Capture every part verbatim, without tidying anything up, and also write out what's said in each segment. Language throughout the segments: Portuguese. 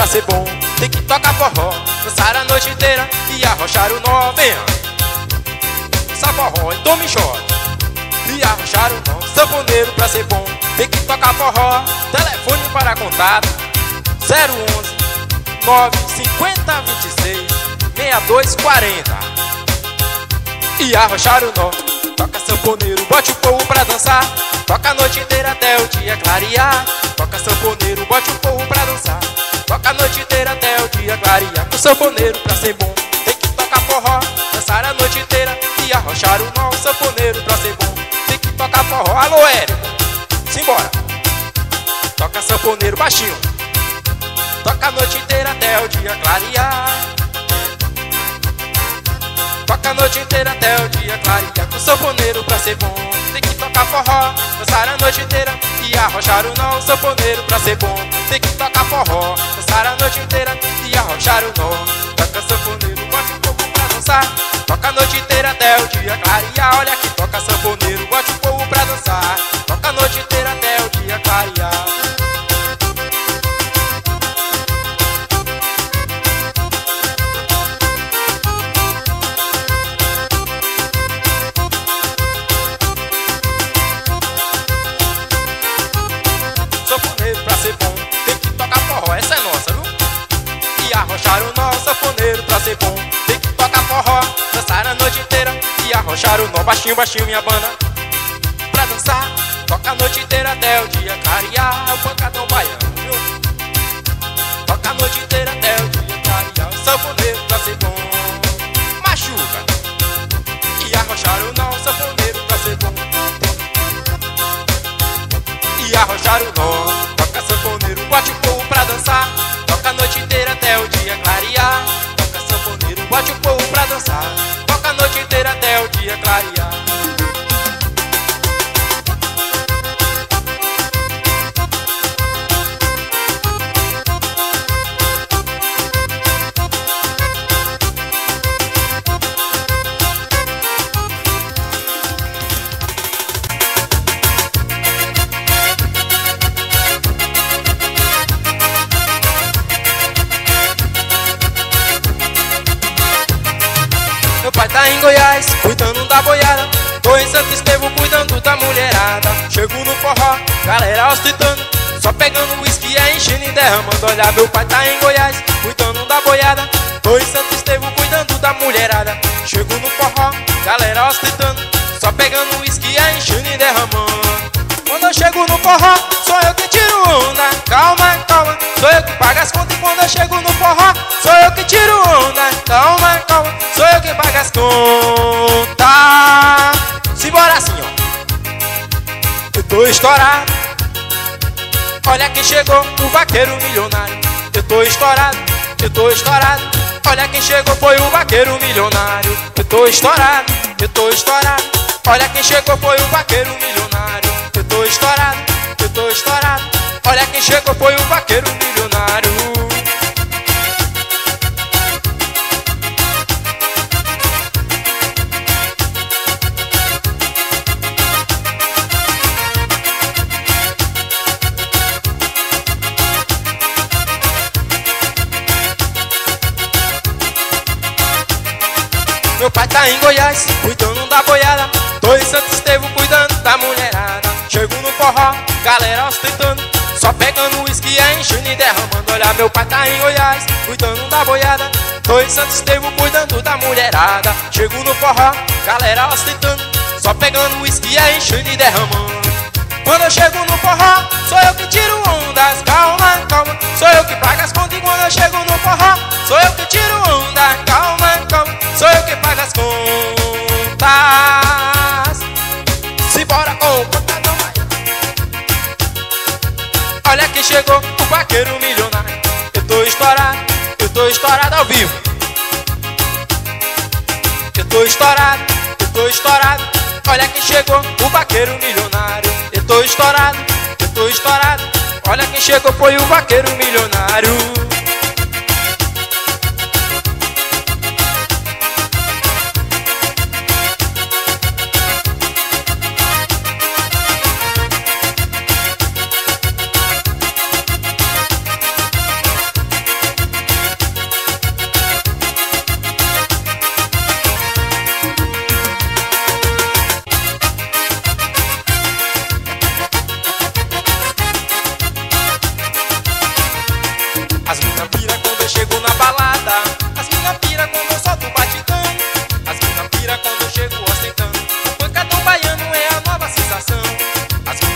ser bom, tem que tocar forró, dançar a noite inteira e arrochar o nó. Venha, dançar forró, então me chora e arrochar o nó. Sanfoneiro pra ser bom, tem que tocar forró. Telefone para contato zero onze nove cinquenta vinte e seis sessenta e dois quarenta e arrochar o nó. Toca sanfoneiro, bote o povo pra dançar, toca a noite inteira até o dia clarear. Toca sanfoneiro, bote o povo pra dançar, toca a noite inteira até o dia clarear. O sanfoneiro pra ser bom, tem que tocar forró, dançar a noite inteira e arrochar o nó. O sanfoneiro pra ser bom, tem que tocar forró. Alô, Érico, simbora. Toca sanfoneiro baixinho, toca a noite inteira até o dia clarear. Toca a noite inteira até o dia clarear. Com o sanfoneiro pra ser bom, tem que tocar forró, dançar a noite inteira e arrochar o nó. O sanfoneiro pra ser bom, tem que tocar forró, dançar a noite inteira e arrochar o nó. Toca sanfoneiro, bote o povo pra dançar, toca a noite inteira até o dia clarear. Olha aqui, toca sanfoneiro, bote o povo pra dançar, toca a noite inteira até o dia clarear. Sanfoneiro pra ser bom, tem que tocar forró, essa é nossa, viu? E arrochar o nó. Sanfoneiro pra ser bom, tem que tocar forró, dançar a noite inteira e arrochar o nó. Baixinho, baixinho, minha banda pra dançar, toca a noite inteira até o dia clarear. É o pancadão baiano, viu? Toca a noite inteira até o dia clarear. O sanfoneiro pra ser bom, machuca e arrochar o nó. O sanfoneiro pra ser bom e arrochar o nó. Toca sanfoneiro, bote o povo pra dançar, toca a noite inteira até o dia clarear. Toca sanfoneiro, bote o povo pra dançar, toca a noite inteira até o dia clarear. Meu pai tá em Goiás, cuidando da boiada, tô em Santo Estevão, cuidando da mulherada. Chego no forró, galera ostentando, só pegando uísque, é enchendo e derramando. Olha, meu pai tá em Goiás, cuidando da boiada, tô em Santo Estevão, cuidando da mulherada. Chego no forró, galera ostentando, só pegando uísque, é enchendo e derramando. Quando eu chego no forró, sou eu que tiro onda. Calma, calma, sou eu que pago as contas. E quando eu chego no forró, sou eu que tiro onda. Calma, calma, sou eu que pago as contas. Simbora assim, ó. Eu tô estourado, olha quem chegou, o vaqueiro milionário. Eu tô estourado, eu tô estourado, olha quem chegou, foi o vaqueiro milionário. Eu tô estourado, eu tô estourado, olha quem chegou, foi o vaqueiro milionário. Eu tô estourado, eu tô estourado, olha quem chegou, foi o vaqueiro milionário. Meu pai tá em Goiás, cuidando da boiada, tô em Santo Estevão, cuidando da mulherada. Chego no forró, galera ostentando, só pegando uísque, é enchendo e derramando. Olha, meu pai tá em Goiás, cuidando da boiada, tô em Santo Estevão, cuidando da mulherada. Chego no forró, galera ostentando, só pegando uísque, é enchendo e derramando. Quando eu chego no forró, sou eu que tiro ondas. Calma, calma, sou eu que pago as contas. E quando eu chego no forró, sou eu que tiro onda. Calma, calma, sou eu que pago as contas. Simbora, ô, pancadão baiano. Olha quem chegou, o vaqueiro milionário. Eu tô estourado, eu tô estourado ao vivo. Eu tô estourado, eu tô estourado, olha quem chegou, o vaqueiro milionário. Eu tô estourado, eu tô estourado, olha quem chegou, foi o vaqueiro milionário.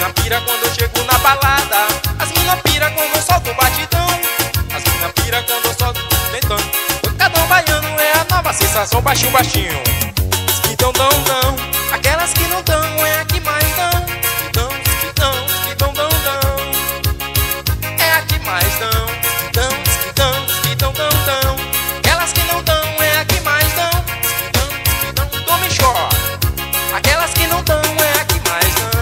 mina pira quando eu chego na balada. As mina pira quando eu solto o batidão. As mina pira quando eu solto tentando. Pancadão baiano é a nova sensação. Baixinho, baixinho. As que dão, dão, dão. Aquelas que não dão é a que mais dão. As que dão, as que dão, as que dão, dão, dão. É a que mais dão. As que dão, as que dão, as que dão, dão, dão. Aquelas que não dão é a que mais dão. As que dão, as que dão, tome chó. Aquelas que não dão é a que mais dão.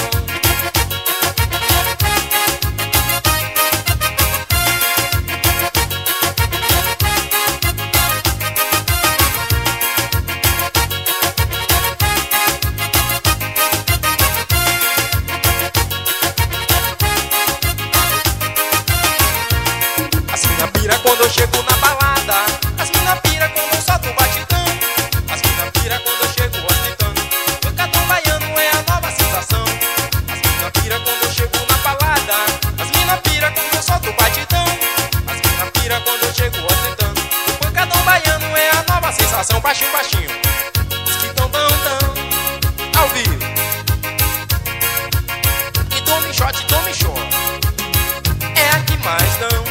As mina pira quando eu chego na balada. As mina pira quando eu solto o batidão. As mina pira quando eu chego ostentando. Pancadão baiano é a nova sensação. As mina pira quando eu chego na balada. As mina pira quando eu solto o batidão. As mina pira quando eu chego ostentando. O pancadão baiano é a nova sensação. Baixinho, baixinho. Os que dão, dão, dão. Ao vivo. E tome shot, tome shot. É a que mais dão.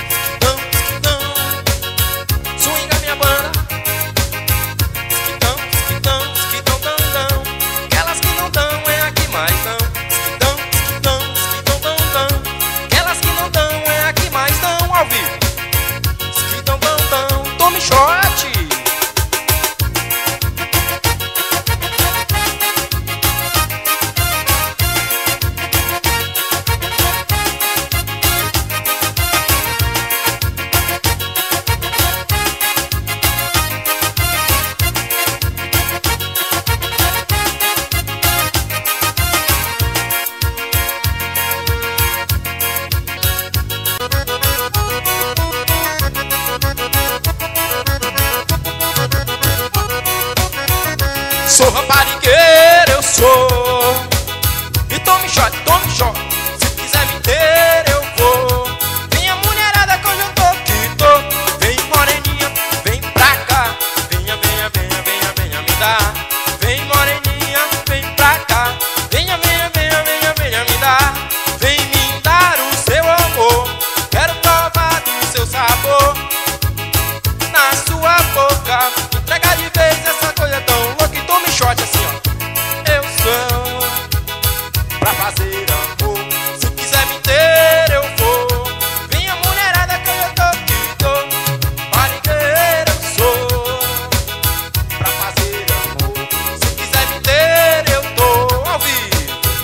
Sou raparigueiro, eu sou. E tome shot, tome shot. Se quiser me ter, eu vou. Venha mulherada que hoje eu tô que tô. Vem moreninha, vem pra cá. Venha, venha, venha, venha, venha me dar. Vem moreninha, vem pra cá. Venha, venha, venha, venha, venha me dar. Vem me dar o seu amor. Quero provar do seu sabor. Na sua boca, entrega de vez essa coisa tão louca. E tome shot assim, ó. Eu sou pra fazer amor. Se quiser me ter, eu vou. Venha mulherada que eu tô que tô. Marigueiro, eu sou pra fazer amor. Se quiser me ter, eu tô ao vivo.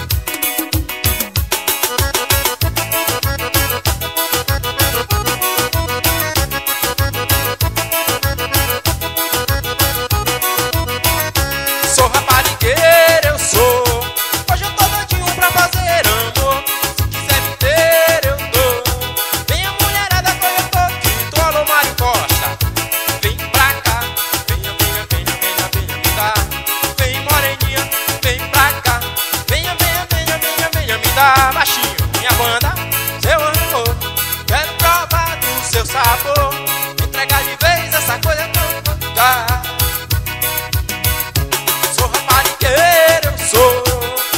Sou raparigueiro, eu sou. Hoje eu tô doidinho pra fazer amor. Se quiser me ter, eu tô. Venha mulherada que eu tô que tô. Alô, Mário Costa. Vem pra cá. Venha, venha, venha, venha, venha me dar. Vem moreninha, vem pra cá. Venha, venha, venha, venha, venha me dar. Baixinho, minha banda, seu amor. Quero provar do seu sabor. Entregar de vez essa coisa tão louca. Sou raparigueiro, eu sou.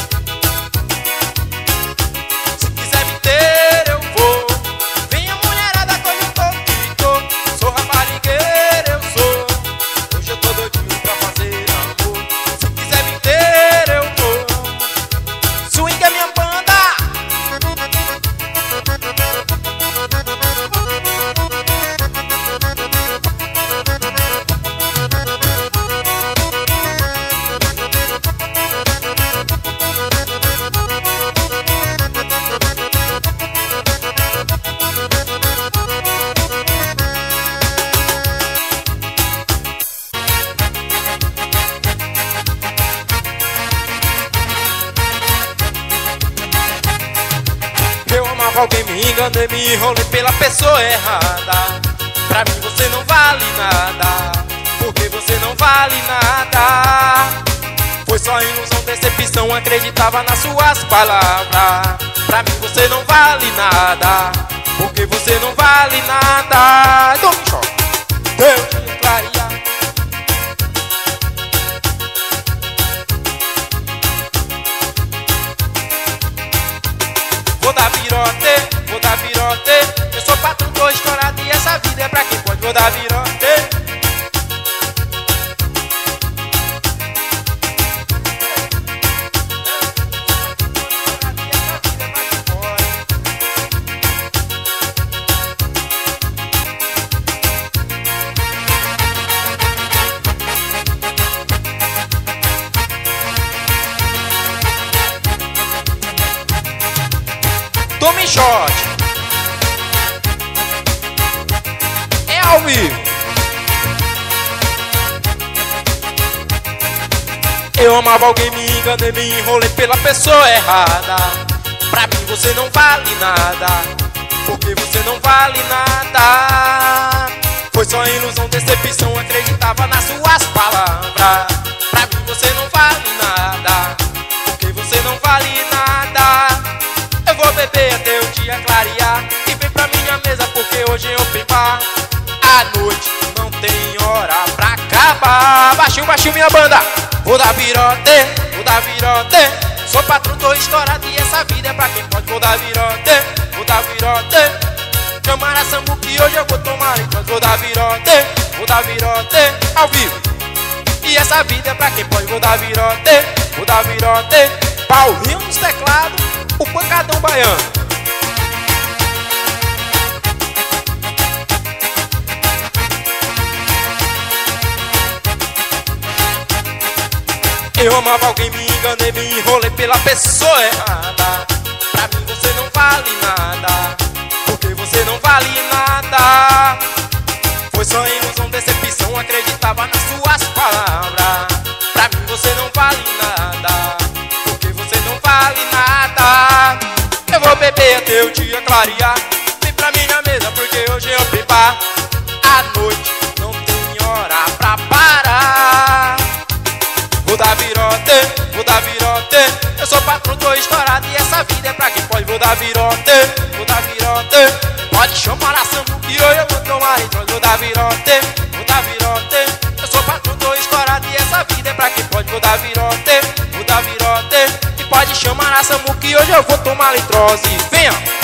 Se quiser me ter, eu vou. Venha mulherada que hoje eu tô que tô. Sou raparigueiro, eu sou. Hoje eu tô doidinho pra fazer amor. Se quiser me ter, eu vou. Swing é minha banda. Eu amava alguém, me enganei, me enrolei pela pessoa errada. Pra mim você não vale nada, porque você não vale nada. Foi só ilusão, decepção, acreditava nas suas palavras. Pra mim você não vale nada, porque você não vale nada. Então me choca, eu te traria. virote. Eu sou patrão, tô estourado e essa vida é pra quem pode, vou dar virote. Tome shot. É ao vivo. Eu amava alguém, me enganei, me enrolei pela pessoa errada. Pra mim você não vale nada, porque você não vale nada. Foi só ilusão, decepção, acreditava nas suas palavras. Pra mim você não vale nada, porque você não vale nada. Eu vou beber até o dia clarear e vem pra minha mesa porque hoje eu bar. A noite não tem hora pra acabar. Baixinho, baixinho minha banda. Vou dar virote, vou dar virote. Sou patrão, tô estourado e essa vida é pra quem pode. Vou dar virote, vou dar virote. Chamar a sambu que hoje eu vou tomar então. Vou dar virote, vou dar virote. Ao vivo. E essa vida é pra quem pode. Vou dar virote, vou dar virote. Paulinho nos teclados, o pancadão baiano. Eu amava alguém, me enganei, me enrolei pela pessoa errada. Pra mim você não vale nada, porque você não vale nada. Foi só ilusão, decepção, acreditava nas suas palavras. Pra mim você não vale nada, porque você não vale nada. Eu vou beber até o dia clarear. Vem pra minha mesa porque hoje eu bebar. A noite não tem hora pra parar. Vou dar virote, vou dar virote. Eu sou patrão, tô estourado e essa vida é pra quem pode. Vou dar virote, vou dar virote. Pode chamar a sambu que hoje eu vou tomar então. Vou dar virote, vou dar virote. Eu sou patrão, tô estourado e essa vida é pra quem pode. Vou dar virote, vou dar virote. E pode chamar a sambu que hoje eu vou tomar litrose. Venha!